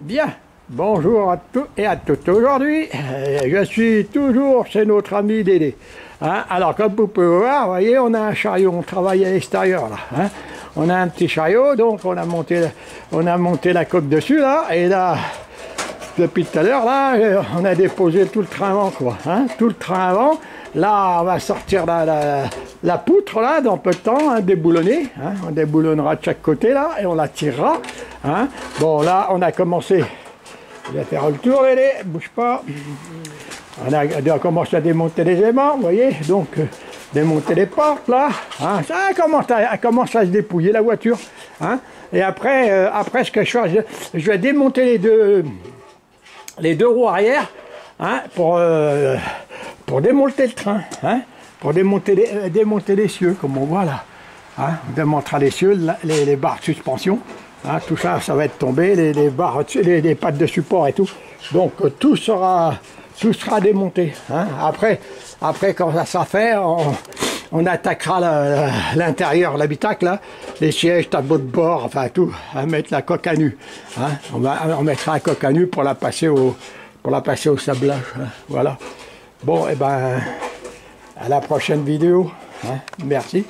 Bien, bonjour à tous et à toutes. Aujourd'hui, je suis toujours chez notre ami Dédé. Hein? Alors, comme vous pouvez voir, vous voyez, on a un chariot, on travaille à l'extérieur là. Hein? On a un petit chariot, donc on a monté la coque dessus là, et là, depuis tout à l'heure, là, on a déposé tout le train avant, quoi. Hein? Tout le train avant. Là, on va sortir la poutre, là, dans peu de temps, hein, déboulonnée. Hein? On déboulonnera de chaque côté, là, et on la tirera. Hein? Bon, là, on a commencé. Je vais faire le tour, Dédé, bouge pas. On commencé à démonter les aimants, vous voyez. Donc, démonter les portes, là. Hein? Ça commence à se dépouiller, la voiture. Hein? Et après, ce que je fais, je vais démonter les deux roues arrière, hein, pour démonter le train, hein, pour démonter les cieux, comme on voit là. Hein, on démontera les cieux, les barres de suspension, hein, tout ça, ça va être tombé, les barres, les pattes de support et tout. Donc tout sera démonté. Hein. Après, quand ça sera fait, on attaquera l'intérieur, l'habitacle, là, les sièges, tableaux de bord, enfin tout, à mettre la coque à nu. Hein. On mettra la coque à nu pour la passer au sablage. Hein. Voilà. Bon, et ben, à la prochaine vidéo. Hein. Merci.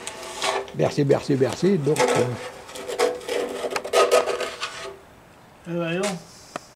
Donc, voyons.